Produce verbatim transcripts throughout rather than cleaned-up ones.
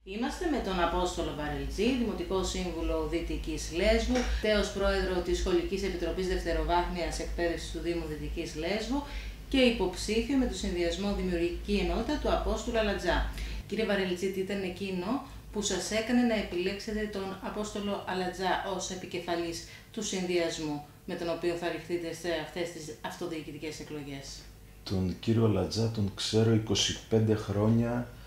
Είμαστε με τον Απόστολο Βαρελτζή, Δημοτικό Σύμβουλο Δυτικής Λέσβου, τέος πρόεδρο της Σχολικής Επιτροπής Δευτεροβάθμιας Εκπαίδευσης του Δήμου Δυτικής Λέσβου και υποψήφιο με το συνδυασμό Δημιουργική Ενότητα του Απόστολου Αλατζά. Κύριε Βαρελτζή, τι ήταν εκείνο που σας έκανε να επιλέξετε τον Απόστολο Αλατζά ως επικεφαλής του συνδυασμού με τον οποίο θα ρηχθείτε σε αυτές τις αυτοδιοικητικές εκλογές? Τον κύριο Αλατζά τον ξέρω είκοσι πέντε χρόνια,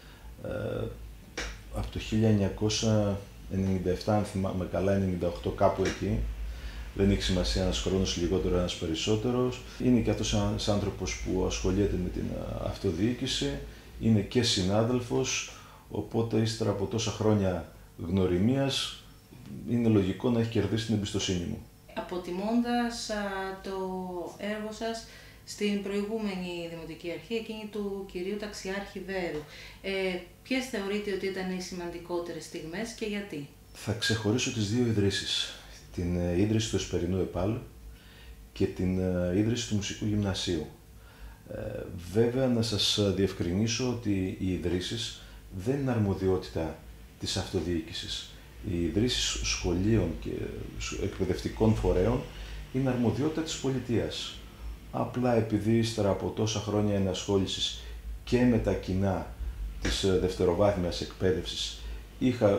ε, από το χίλια εννιακόσια ενενήντα επτά, αν θυμάμαι καλά, ενενήντα οκτώ, κάπου εκεί. Δεν έχει σημασία ένας χρόνος λιγότερο, ένας περισσότερος. Είναι και αυτός ένας άνθρωπος που ασχολείται με την αυτοδιοίκηση, είναι και συνάδελφος, οπότε ύστερα από τόσα χρόνια γνωριμίας, είναι λογικό να έχει κερδίσει την εμπιστοσύνη μου. Αποτιμώντας α, το έργο σας στην προηγούμενη Δημοτική Αρχή, εκείνη του κυρίου Ταξιάρχη Βέρου, ε, ποιες θεωρείτε ότι ήταν οι σημαντικότερες στιγμές και γιατί? Θα ξεχωρίσω τις δύο ιδρύσεις. Την ε, ίδρυση του Εσπερινού ΕΠΑΛ και την ε, ίδρυση του Μουσικού Γυμνασίου. Ε, βέβαια, να σας διευκρινίσω ότι οι ιδρύσεις δεν είναι αρμοδιότητα της αυτοδιοίκησης. Οι ιδρύσεις σχολείων και εκπαιδευτικών φορέων είναι αρμοδιότητα της πολιτείας. Απλά επειδή ύστερα από τόσα χρόνια ενασχόλησης και με τα κοινά της δευτεροβάθμιας εκπαίδευσης είχα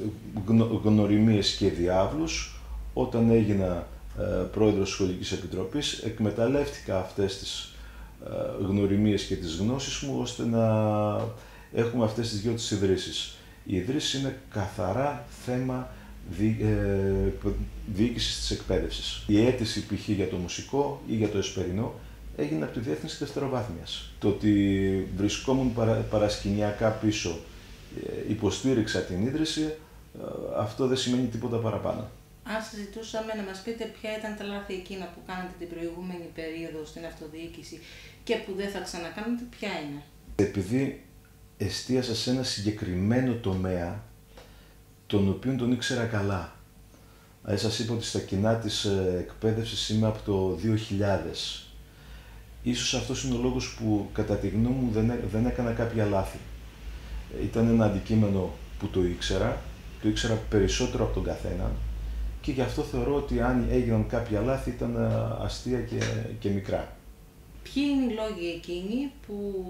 γνωριμίες και διάβλους, όταν έγινα ε, πρόεδρος της Σχολικής Επιτροπής εκμεταλλεύτηκα αυτές τις ε, γνωριμίες και τις γνώσεις μου ώστε να έχουμε αυτές τις δυο τις ιδρύσεις. Η ιδρύση είναι καθαρά θέμα δι, ε, διοίκησης της εκπαίδευσης. Η αίτηση π.χ. για το μουσικό ή για το εσπερινό έγινε από τη Διεύθυνση Δευτεροβάθμιας. Το ότι βρισκόμουν παρα, παρασκηνιακά πίσω, ε, υποστήριξα την ίδρυση, ε, αυτό δεν σημαίνει τίποτα παραπάνω. Αν σας ζητούσαμε να μας πείτε ποια ήταν τα λάθη εκείνα που κάνατε την προηγούμενη περίοδο στην αυτοδιοίκηση και που δεν θα ξανακάνετε, ποια είναι? Επειδή εστίασα σε ένα συγκεκριμένο τομέα, τον οποίο τον ήξερα καλά. Ε, σας είπα ότι στα κοινά της εκπαίδευσης είμαι από το δύο χιλιάδες. Ίσως αυτός είναι ο λόγος που κατά τη γνώμη μου δεν, δεν έκανα κάποια λάθη. Ε, ήταν ένα αντικείμενο που το ήξερα, το ήξερα περισσότερο από τον καθένα και γι' αυτό θεωρώ ότι αν έγιναν κάποια λάθη ήταν αστεία και, και μικρά. Ποιοι είναι οι λόγοι εκείνοι που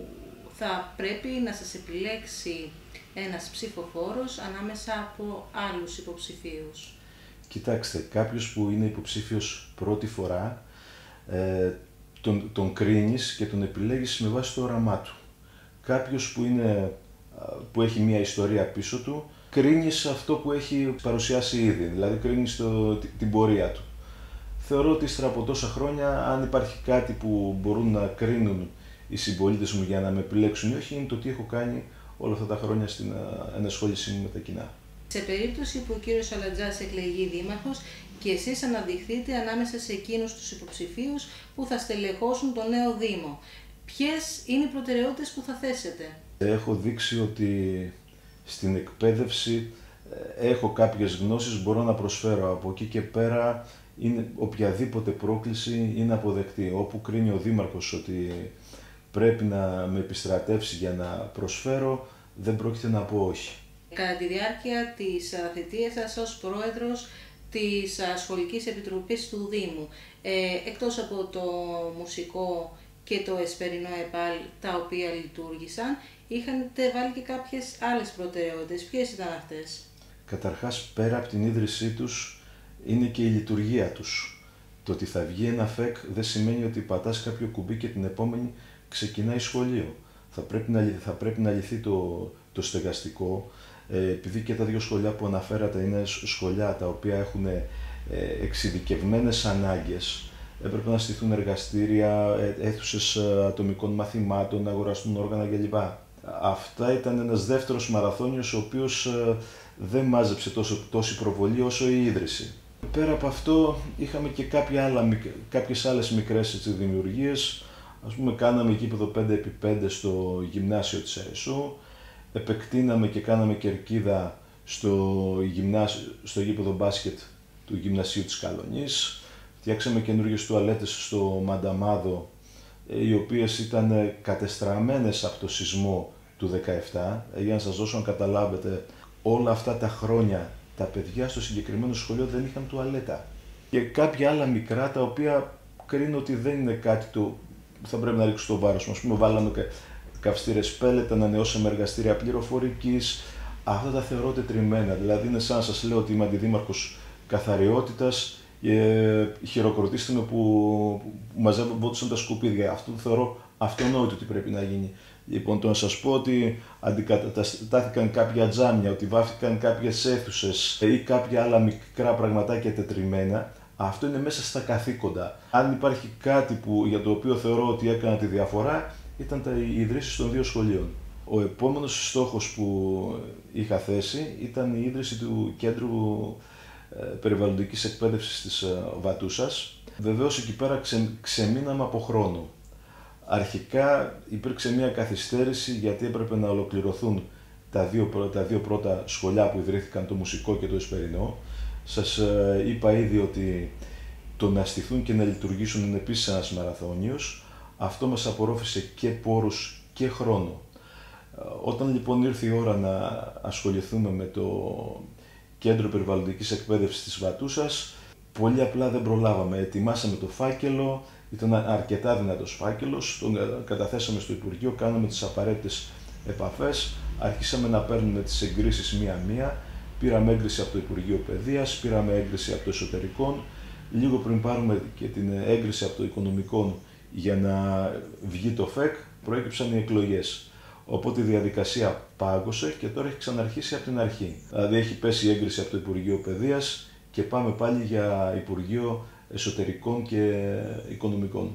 θα πρέπει να σας επιλέξει ένας ψηφοφόρος ανάμεσα από άλλους υποψηφίους? Κοιτάξτε, κάποιος που είναι υποψήφιος πρώτη φορά, ε, τον, τον κρίνεις και τον επιλέγεις με βάση το όραμά του. Κάποιος που, είναι, που έχει μια ιστορία πίσω του, κρίνεις αυτό που έχει παρουσιάσει ήδη, δηλαδή κρίνεις το, την πορεία του. Θεωρώ ότι ύστερα από τόσα χρόνια, αν υπάρχει κάτι που μπορούν να κρίνουν οι συμπολίτες μου για να με επιλέξουν ή όχι, είναι το τι έχω κάνει όλα αυτά τα χρόνια στην ενασχόλησή μου με τα κοινά. Σε περίπτωση που ο κύριος Αλατζάς εκλεγεί δήμαρχος και εσείς αναδειχθείτε ανάμεσα σε εκείνους τους υποψηφίους που θα στελεχώσουν το νέο Δήμο, ποιες είναι οι προτεραιότητες που θα θέσετε? Έχω δείξει ότι στην εκπαίδευση έχω κάποιες γνώσεις, μπορώ να προσφέρω. Από εκεί και πέρα είναι οποιαδήποτε πρόκληση είναι αποδεκτή. Όπου κρίνει ο δήμαρχος ότι πρέπει να με επιστρατεύσει για να προσφέρω, δεν πρόκειται να πω όχι. Κατά τη διάρκεια της θητείας σας ως πρόεδρος της Σχολικής Επιτροπής του Δήμου, ε, εκτός από το μουσικό και το εσπερινό ΕΠΑΛ, τα οποία λειτουργήσαν, είχατε βάλει και κάποιες άλλες προτεραιότητες. Ποιες ήταν αυτές? Καταρχάς, πέρα από την ίδρυσή τους, είναι και η λειτουργία τους. Το ότι θα βγει ένα ΦΕΚ δεν σημαίνει ότι πατάς κάποιο κουμπί και την επόμενη ξεκινάει σχολείο. Θα πρέπει να, θα πρέπει να λυθεί το, το στεγαστικό, ε, επειδή και τα δύο σχολιά που αναφέρατε είναι σχολιά τα οποία έχουν ε, εξειδικευμένες ανάγκες. Έπρεπε να στηθούν εργαστήρια, αίθουσες ατομικών μαθημάτων, να αγοραστούν όργανα κλπ. Αυτά ήταν ένας δεύτερος μαραθώνιος, ο οποίος ε, δεν μάζεψε τόσο, τόση προβολή όσο η ίδρυση. Πέρα από αυτό, είχαμε και κάποια άλλα, κάποιες άλλες μικρές έτσι, δημιουργίες. Ας πούμε, κάναμε γήπεδο πέντε επί πέντε στο γυμνάσιο της ΑΕΣΟ, επεκτείναμε και κάναμε κερκίδα στο, γυμνάσιο, στο γήπεδο μπάσκετ του γυμνασίου της Καλονής, φτιάξαμε καινούργιες τουαλέτες στο Μανταμάδο, οι οποίες ήταν κατεστραμμένες από το σεισμό του δεκαεπτά, για να σας δώσω να καταλάβετε, όλα αυτά τα χρόνια τα παιδιά στο συγκεκριμένο σχολείο δεν είχαν τουαλέτα. Και κάποια άλλα μικρά τα οποία κρίνω ότι δεν είναι κάτι το που θα πρέπει να ρίξω το βάρος μου. Ας πούμε, βάλαμε καυστήρες πέλετ, ανανεώσαμε εργαστήρια πληροφορικής. Αυτά τα θεωρώ τετριμμένα. Δηλαδή, είναι σαν να σας λέω ότι είμαι αντιδήμαρχος καθαριότητας και χειροκροτήστε με που μαζεύονταν τα σκουπίδια. Αυτό το θεωρώ αυτονόητο ότι πρέπει να γίνει. Λοιπόν, το να σας πω ότι αντικαταστάθηκαν κάποια τζάμια, ότι βάφηκαν κάποιες αίθουσες ή κάποια άλλα μικρά πραγματάκια τετριμμένα, αυτό είναι μέσα στα καθήκοντα. Αν υπάρχει κάτι που, για το οποίο θεωρώ ότι έκανα τη διαφορά, ήταν τα ιδρύσεις των δύο σχολείων. Ο επόμενος στόχος που είχα θέσει ήταν η ίδρυση του Κέντρου Περιβαλλοντικής Εκπαίδευσης της Βατούσας. Βεβαίως εκεί πέρα ξε, ξεμείναμε από χρόνο. Αρχικά υπήρξε μια καθυστέρηση γιατί έπρεπε να ολοκληρωθούν τα δύο, τα δύο πρώτα σχολιά που ιδρύθηκαν, το Μουσικό και το Εσπερινό. Σας είπα ήδη ότι το να στηθούν και να λειτουργήσουν είναι επίσης ένας μαραθώνιος. Αυτό μας απορρόφησε και πόρους και χρόνο. Όταν λοιπόν ήρθε η ώρα να ασχοληθούμε με το Κέντρο Περιβαλλοντικής Εκπαίδευσης της Βατούσας, πολύ απλά δεν προλάβαμε. Ετοιμάσαμε το φάκελο, ήταν αρκετά δυνατός φάκελος, τον καταθέσαμε στο Υπουργείο, κάναμε τις απαραίτητες επαφές, αρχίσαμε να παίρνουμε τις εγκρίσεις μία-μία, πήραμε έγκριση από το Υπουργείο Παιδείας, πήραμε έγκριση από το Εσωτερικών, λίγο πριν πάρουμε και την έγκριση από το Οικονομικών για να βγει το ΦΕΚ, προέκυψαν οι εκλογές. Οπότε η διαδικασία πάγωσε και τώρα έχει ξαναρχίσει από την αρχή. Δηλαδή έχει πέσει η έγκριση από το Υπουργείο Παιδείας και πάμε πάλι για Υπουργείο Εσωτερικών και Οικονομικών.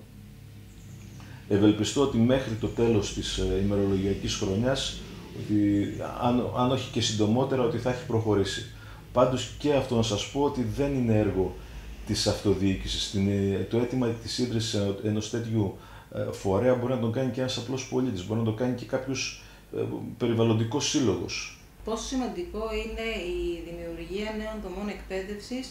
Ευελπιστώ ότι μέχρι το τέλος της ημερολογιακής χρονιάς, ότι, αν, αν όχι και συντομότερα, ότι θα έχει προχωρήσει. Πάντως και αυτό να σας πω ότι δεν είναι έργο της αυτοδιοίκησης. Το αίτημα της ίδρυσης ενός τέτοιου φορέα μπορεί να τον κάνει και ένας απλός πολίτης, μπορεί να το κάνει και κάποιος περιβαλλοντικός σύλλογος. Πόσο σημαντικό είναι η δημιουργία νέων δομών εκπαίδευσης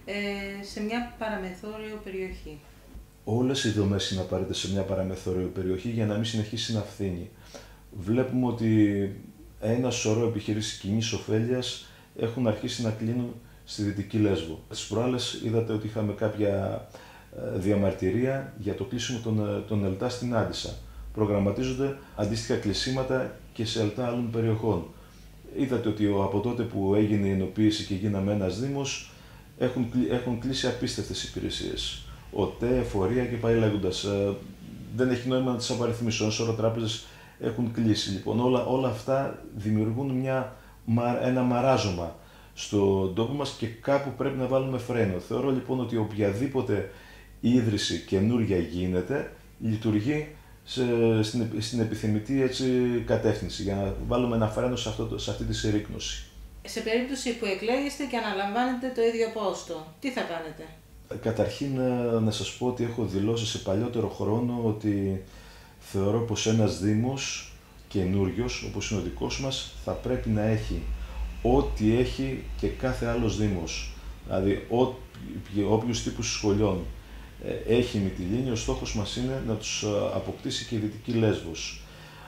σε μια παραμεθόριο περιοχή? Όλες οι δομές είναι απαραίτητες σε μια παραμεθόριο περιοχή για να μην συνεχίσει να φθήνει. Βλέπουμε ότι ένα σωρό επιχειρήσεις κοινής ωφέλειας έχουν αρχίσει να κλείνουν στη Δυτική Λέσβο. Τις προάλλες είδατε ότι είχαμε κάποια διαμαρτυρία για το κλείσιμο των, των ΕΛΤΑ στην Άντισσα. Προγραμματίζονται αντίστοιχα κλεισίματα και σε ΕΛΤΑ άλλων περιοχών. Είδατε ότι από τότε που έγινε η ενοποίηση και γίναμε ένας δήμος, έχουν, έχουν κλείσει απίστευτες υπηρεσίες. ΟΤΕ, εφορία και πάει λέγοντας. Ε, δεν έχει νόημα να τις απαριθμίσω, ένα σωρό τράπεζες έχουν κλείσει. Λοιπόν, όλα, όλα αυτά δημιουργούν μια, ένα μαράζωμα στον τόπο μας και κάπου πρέπει να βάλουμε φρένο. Θεωρώ λοιπόν ότι οποιαδήποτε ίδρυση καινούργια γίνεται, λειτουργεί σε, στην, στην επιθυμητή έτσι, κατεύθυνση, για να βάλουμε ένα φρένο σε, αυτό, σε αυτή τη συρρίκνωση. Σε περίπτωση που εκλέγεστε και αναλαμβάνετε το ίδιο πόστο, τι θα κάνετε? Καταρχήν να σας πω ότι έχω δηλώσει σε παλιότερο χρόνο ότι θεωρώ πως ένας δήμος καινούριος, όπως είναι ο δικός μας, θα πρέπει να έχει ό,τι έχει και κάθε άλλος δήμος. Δηλαδή, ό, όποιους τύπους σχολείων έχει Μυτιλήνη, ο στόχος μας είναι να τους αποκτήσει και η Δυτική Λέσβος.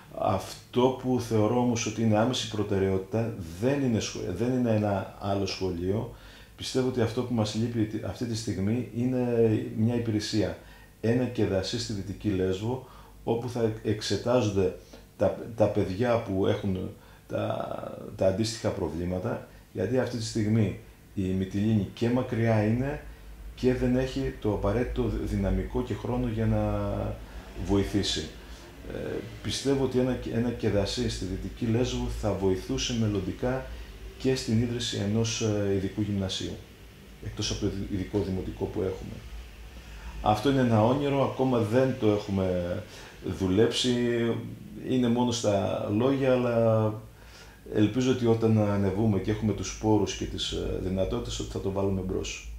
Αυτό που θεωρώ όμως ότι είναι άμεση προτεραιότητα δεν είναι, δεν είναι ένα άλλο σχολείο. Πιστεύω ότι αυτό που μας λείπει αυτή τη στιγμή είναι μια υπηρεσία. Ένα κεδασί στη Δυτική Λέσβο, όπου θα εξετάζονται τα, τα παιδιά που έχουν τα, τα αντίστοιχα προβλήματα, γιατί αυτή τη στιγμή η Μυτιλήνη και μακριά είναι και δεν έχει το απαραίτητο δυναμικό και χρόνο για να βοηθήσει. Ε, πιστεύω ότι ένα, ένα κεδασί στη Δυτική Λέσβο θα βοηθούσε μελλοντικά και στην ίδρυση ενός ειδικού γυμνασίου, εκτός από το ειδικό δημοτικό που έχουμε. Αυτό είναι ένα όνειρο, ακόμα δεν το έχουμε δουλέψει, είναι μόνο στα λόγια, αλλά ελπίζω ότι όταν ανεβούμε και έχουμε τους πόρους και τις δυνατότητες, ότι θα το βάλουμε μπρος.